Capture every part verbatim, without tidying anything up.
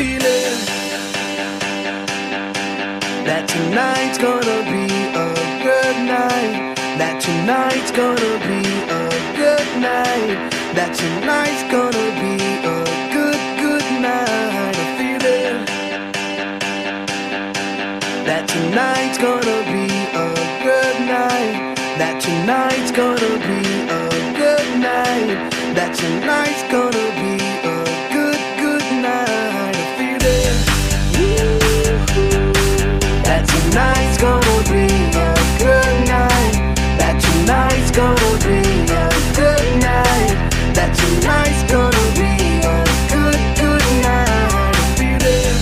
feeling that tonight's gonna be a good night. That tonight's gonna be a good night. That tonight's gonna be a good, good night. A feeling that tonight's gonna be a good night. That tonight's gonna be a good night. That tonight's gonna be a good, good night. A feeling that tonight's gonna be a good night. That tonight's gonna be a good night. That tonight's gonna be a good, good night. A feeling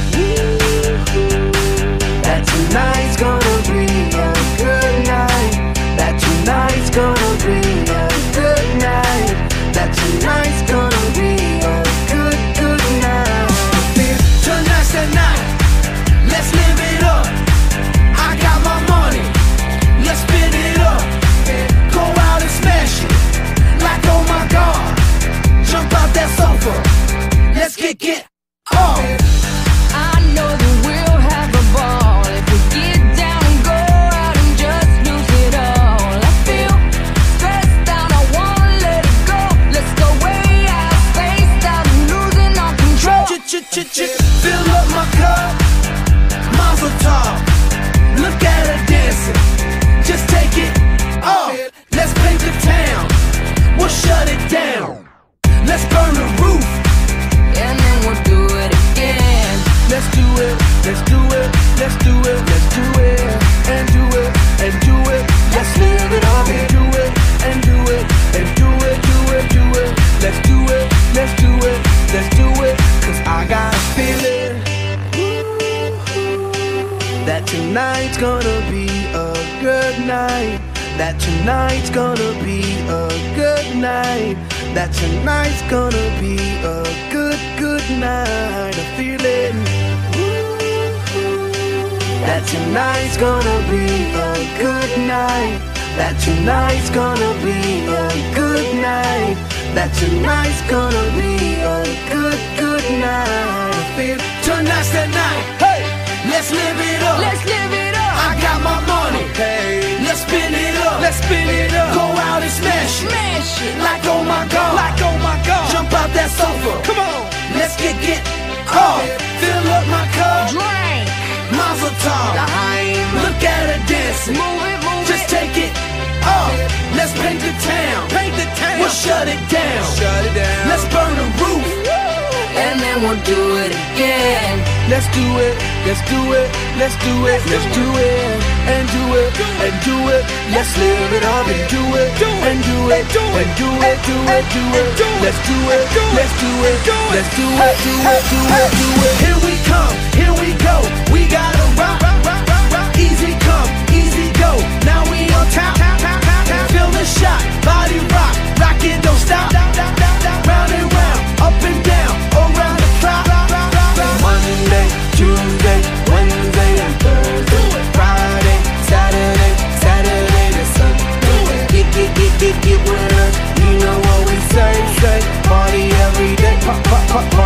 that tonight's gonna be a good night. That tonight's gonna be a good night. That tonight's gonna be a good, good night. Tonight's the night. Let's live it up. I got my money. Let's spin it up. Go out and smash it. Like oh my God. Jump out that sofa. Let's get get off. I know that we'll have a ball if we get down and go out and just lose it all. I feel stressed out, I wanna let it go. Let's go way out, spaced out, and losing our control. Ch-ch-ch-ch, fill up my cup, Mazel tov. Look at her dancing, just take it off. Let's paint the town, we'll shut it down. Let's burn the roof, And then we'll do it again. let's do it, let's do it, let's do it, let's do it, and do it, and do it. Let's live it up and do it, and do it, and do it, do it, do it. Let's do it, let's do it, let's do it. Cause I got a feeling that tonight's gonna be a good night. That tonight's gonna be a good night. That tonight's gonna be a good, good night. A feeling that tonight's gonna be a good night. That tonight's gonna be a good night. That tonight's gonna be a good, good night. I feel tonight's the night. Hey, let's live it up. Let's live it up. I got my money. Hey, let's spin it up. Let's spin it up. Go out and smash it. Smash it. Like oh my God. Like oh my God. Jump out that sofa. Come on. Let's get get off. Fill up my cup. Drink. Mazel tov. Time. Look at her dancing. Move it, move Just it. take it off. Let's paint the town. Paint the town. We'll shut it down. Shut it down. Let's burn the roof. And then we'll do it again. Let's do it, let's do it, let's do it, let's do it, and do it, and do it. Let's live it up and do it, and do it, and do it, do it, do it. Let's do it, let's do it, let's do it, do it, do it, do it. Here we come, here we go. We gotta rock, easy come, easy go. Now we on top, feel the shot, body rock, rock it, don't stop. Round and round, up and down, around the clock. Monday, Tuesday, Wednesday, and Thursday, Friday, Saturday, Saturday to Sunday. Get, get, get, get, get with us. You know what we say, say. Party every day, pop, pop, pop, pop.